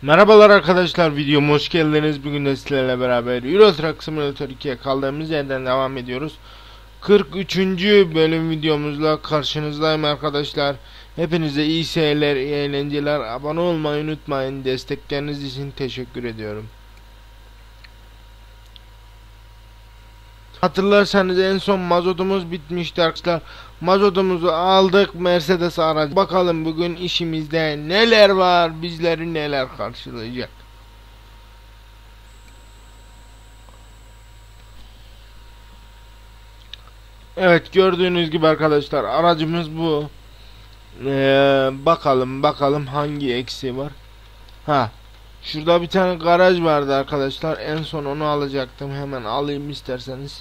Merhabalar arkadaşlar, videoma hoş geldiniz. Bugün de sizlerle beraber Euro Truck Simulator 2'ye kaldığımız yerden devam ediyoruz. 43. bölüm videomuzla karşınızdayım arkadaşlar. Hepinize iyi seyirler, iyi eğlenceler. Abone olmayı unutmayın. Destekleriniz için teşekkür ediyorum. Hatırlarsanız en son mazotumuz bitmişti arkadaşlar. Mazotumuzu aldık, Mercedes aracı. Bakalım bugün işimizde neler var, bizleri neler karşılayacak. Evet, gördüğünüz gibi arkadaşlar aracımız bu. Bakalım hangi eksiği var. Ha, şurada bir tane garaj vardı arkadaşlar. En son onu alacaktım. Hemen alayım isterseniz.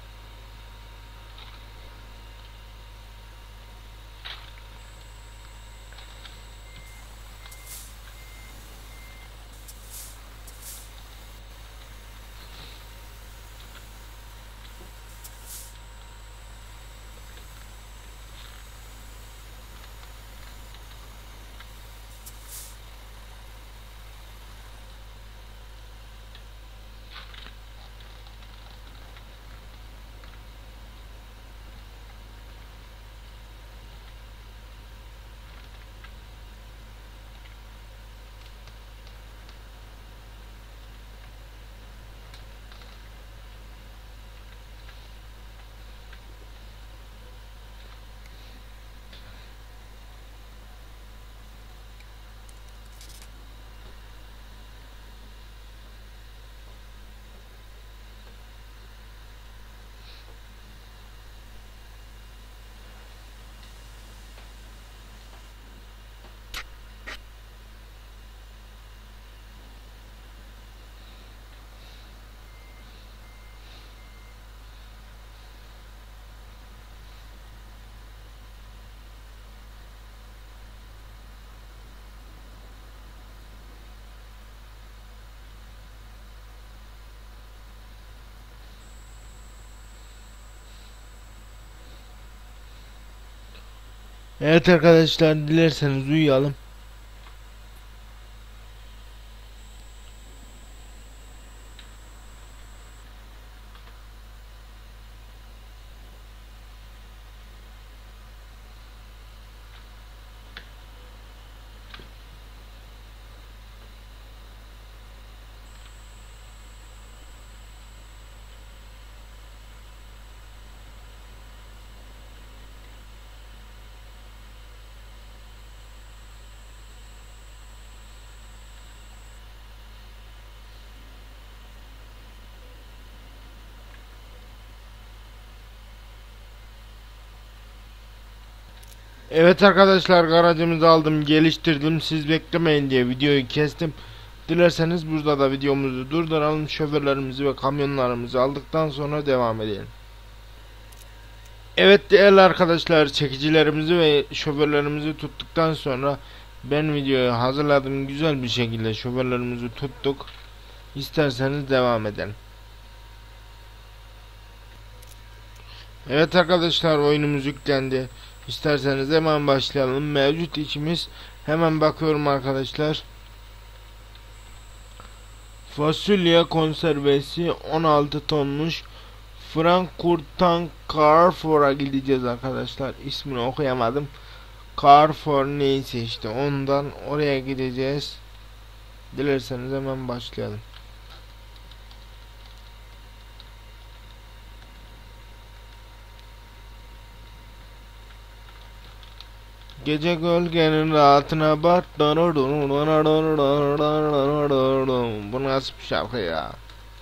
Evet arkadaşlar, dilerseniz uyuyalım. Evet arkadaşlar, garajımızı aldım, geliştirdim. Siz beklemeyin diye videoyu kestim. Dilerseniz burada da videomuzu durduralım. Şoförlerimizi ve kamyonlarımızı aldıktan sonra devam edelim. Evet değerli arkadaşlar, çekicilerimizi ve şoförlerimizi tuttuktan sonra ben videoyu hazırladım. Güzel bir şekilde şoförlerimizi tuttuk. İsterseniz devam edelim. Evet arkadaşlar, oyunumuz yüklendi. İsterseniz hemen başlayalım. Mevcut içimiz, hemen bakıyorum arkadaşlar. Fasulye konservesi 16 tonmuş. Frankfurt'tan Carrefour'a gideceğiz arkadaşlar. İsmini okuyamadım. Carrefour neyse işte, ondan oraya gideceğiz. Dilerseniz hemen başlayalım. Gece gölgenin rahatına bak. Bu nasıl bir şarkı ya?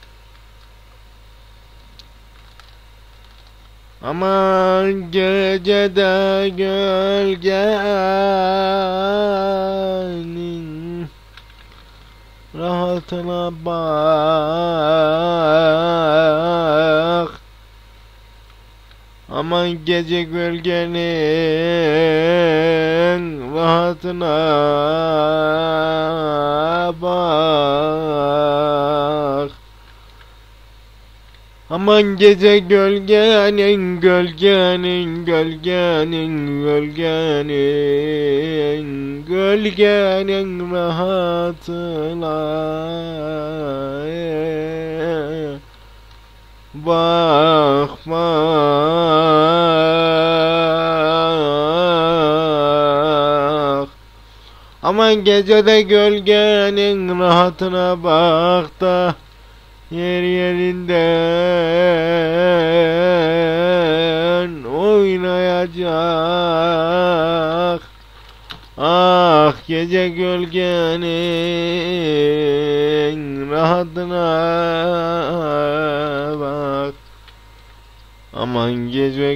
Aman gecede gölgenin rahatına bak. Aman gece gölgenin rahatına bak. Aman gece gölgenin gölgenin gölgenin gölgenin gölgenin rahatına bakmak. Aman gecede gölgenin rahatına bak da yer yerinden oynayacak. Ah gece gölgenin rahatına bak. Aman gece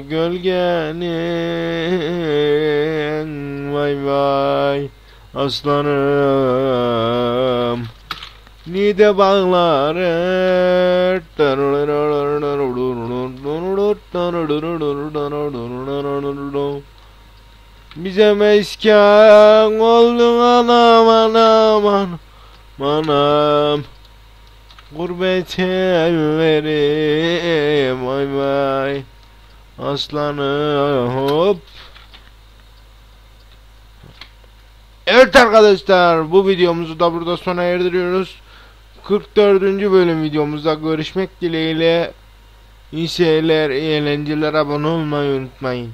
gölgenin vay vay aslanım. Nide bağları bize mesken oldun anam anam anam anam. Gurbet elleri vay vay aslanım hop. Evet arkadaşlar, bu videomuzu da burada sona erdiriyoruz. 44. bölüm videomuzda görüşmek dileğiyle. İyi seyirler, iyi eğlenceler, abone olmayı unutmayın.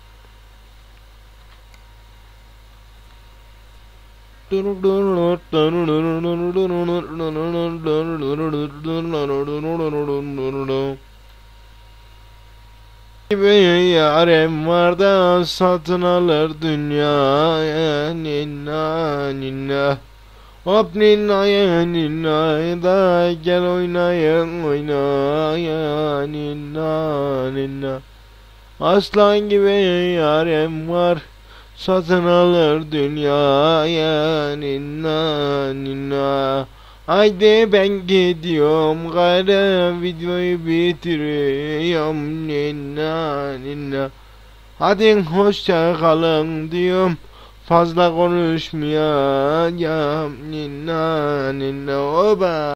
Yarem var da satın alır dünyaya, ninna ninna. Hop ninnaya ninnaya da gel oynayın oynaya, ninna ninna. Aslan gibi yarem var, satın alır dünyaya, ninna ninna. Haydi ben gidiyorum gayrı, videoyu bitiriyorum, ninna ninna. Hadi hoşça kalın diyorum, fazla konuşmayacağım, ninna ninna oba.